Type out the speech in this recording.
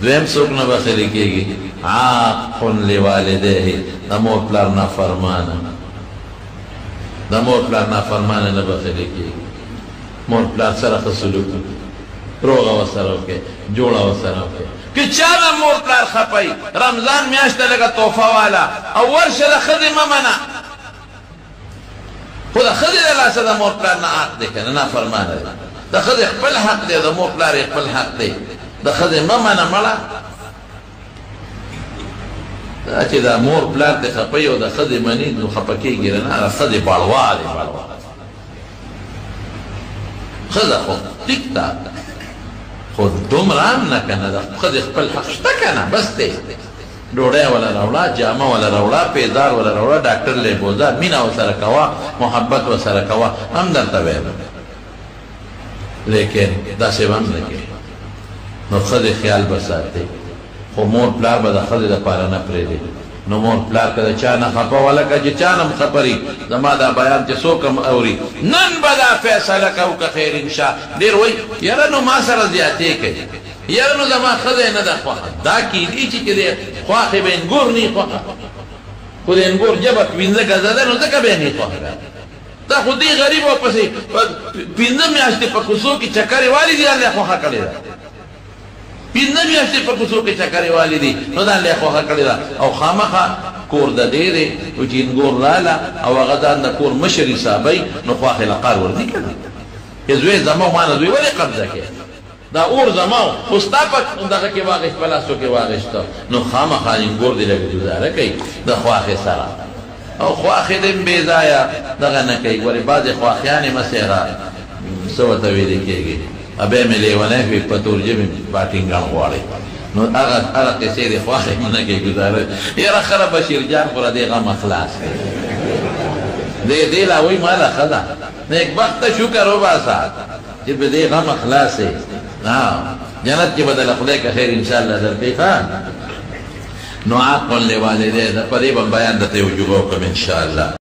دویم څوک نه بخښلی کېږي عاق لوالدیه د مور پلار نافرمانه د مور پلار نافرمانه نه بخښلی کېږي مور پلار سره ښه سلوک وکړي روغه ورسره وکړي جوړه ورسره وکړي که چا به مور پلار خپوي رمضان میاشت ته لږه تحفه واله او ورشه د ښځې مه منه خو د ښځې د لاسه د مور پلار نه حق دی که نه نافرمانه دی د ښځې خپل حق دی د مور پلار یې خپل حق دی د ښځې مه منه مړه دا چې د مور پلار دې خپوي او د ښځې مني نو خفه کېږي نه د ښځې بړوالې ښځه خو ټیک ده خو دومره هم نه که نه د ښځې خپل حق شته که نه بس دی ډوډۍ وله راوړه جامه وله راوړه پیزار وله راوړه ډاکټر لی بوځه مینه ورسره کوه محبت ورسره کوه هم درته ویم لیکن داسې به هم نه کوي نو ښځې خیال به ساتي خو مور پلار به د ښځې دپاره نه پرېږدي نو مور پلار که د چا نه خفه وه لکه چې چا نه هم خبري زما دا بیان چې څوک هم اوري نن به دا فیصله کوو که خیر انشاء ډېر وایي یاره نو ما سره زیاتې کوي یاره نو زما ښځه یې نه ده خوښه دا کیدي چې د خواښې به انګور نه یې خوښه خو د انګور ژبه پنځه ګزه ده نو ځکه به یې نه یې خوښه دا خو دې غریب ورپسې پنځه میاشتې په کوڅو کې چکرې والي دي الله یې خوښه کړې ده پنځه میاشتې په کوڅو کې چکرې والي دي نو دا الله یې خوښه کړې ده او خامخا کور د دې دی او چې انګور راله او هغه ځان د کور مشر حسابوي نو خواښې له قار ورځي که نه چې زوی زما و ما نه زوی ولې قبضه کې دا اور زما و خو ستا په دغه کې واغېست په لاسو کې واغېسته نو خامخا انګور دې لږ ګزاره کوي د خواښې سره او خواښې دې هم بې ځایه دغه نه کوي ولې بعضې خواښیانې مسېغه څه ورته ویلې کېږي ابې مې لیونی وي په تور ژبې باټینګان غواړي نو هغه قصې دې خواښې مه نه کوي ګزاره یاره خره بشیر جان خو را دې غمه خلاص دی دې لا وایي ما له ښه ده نیکبخته شکر وباسه چې په دې غمه خلاصې جنت کې به دله خدای که خیر انشاءالله درکوي ښه نو عاق لوالدیه په دې به بیان درته یو جوبه وکړم انشاءالله